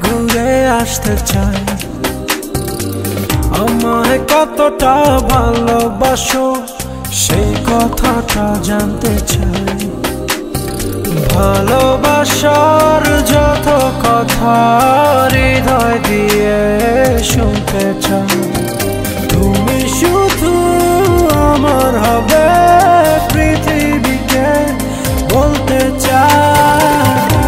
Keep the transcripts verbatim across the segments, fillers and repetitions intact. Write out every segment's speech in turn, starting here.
ঘুরে আসতে চাই। আমায় কতটা ভালোবাসো সেই কথাটা জানতে চাই। ভালোবাসার যত কথা হৃদয় দিয়ে শুনতে চাই। তুমি শুধু আমার হবে পৃথিবীকে বলতে চাই।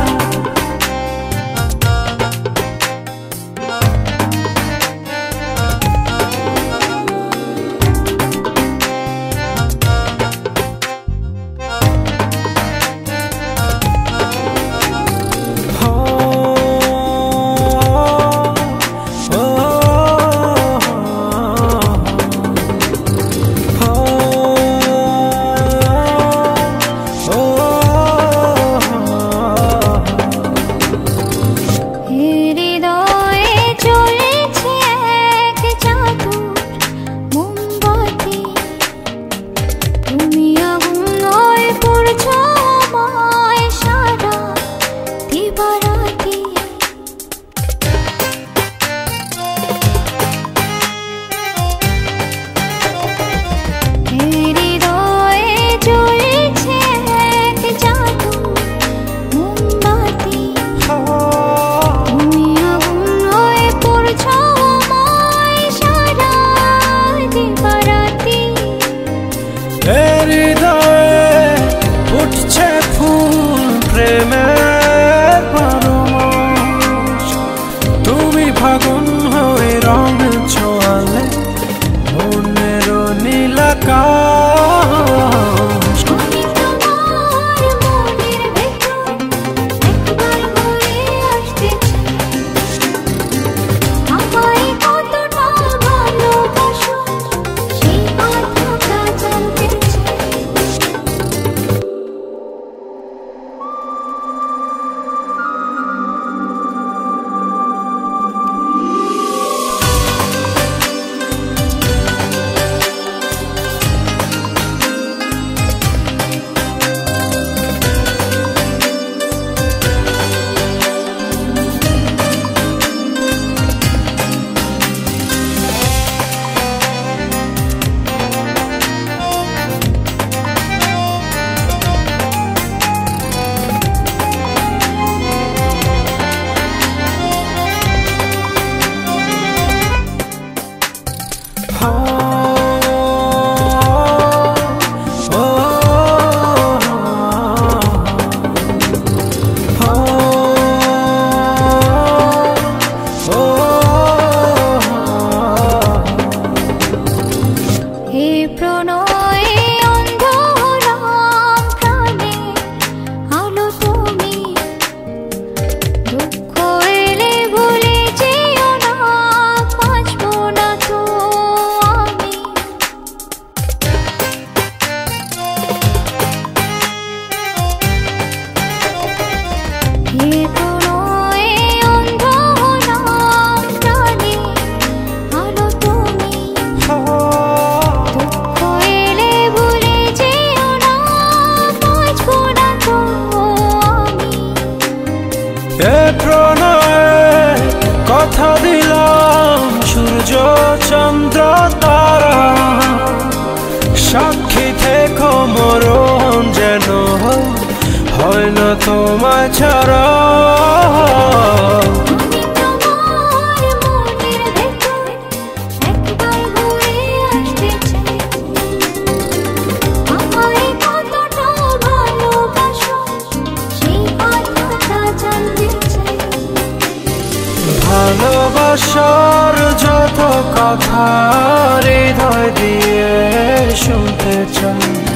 ফাগুন হয়ে রং ছোঁয়ালে মনের নীলাকাশ। আমি তোমার মনের ভেতর একবার ঘুরে আসতে চাই। আমায় কতটা ভালোবাসো সেই কথাটা জানতে চাই। কথা দিলাম সূর্য চন্দ্র তারা সাক্ষী থেকো মরণ যেন হয় না তোমায় ছাড়া। ভালোবাসার যত কথা হৃদয় দিয়ে শুনতে চাই।